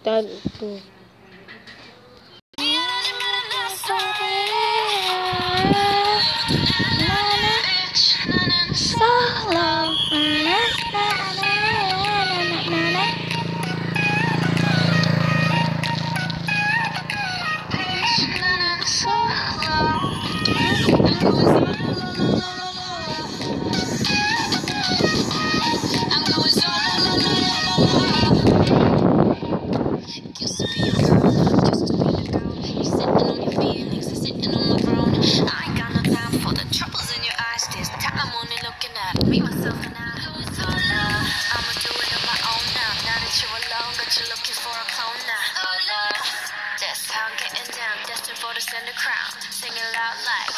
Tuh. For the center crown, singing loud like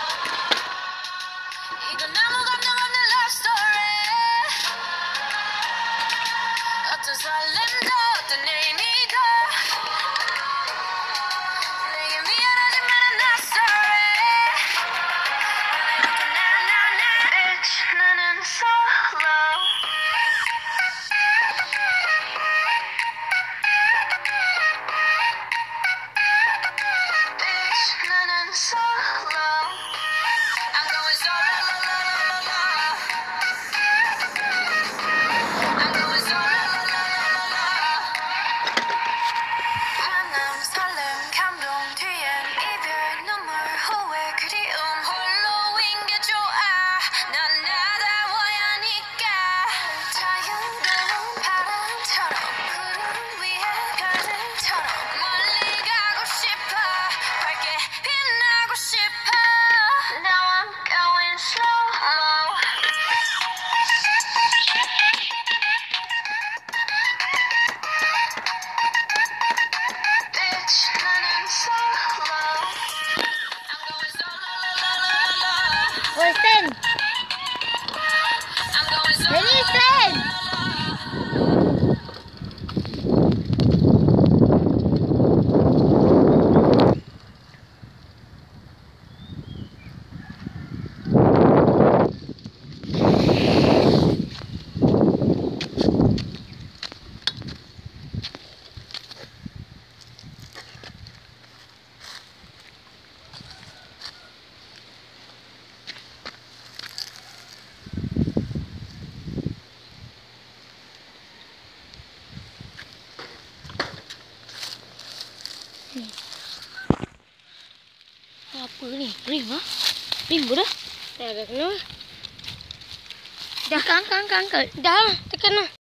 이건 아무 감정 없는 love story. 어떤 설렘도 어떤 의미도 내게 미안하지만 I'm not sorry. Bitch, 나는 solo. Listen. Listen. Apa ni? Rim ah? Rim dah? Dah kena. Dah kan. Dah tekan lah.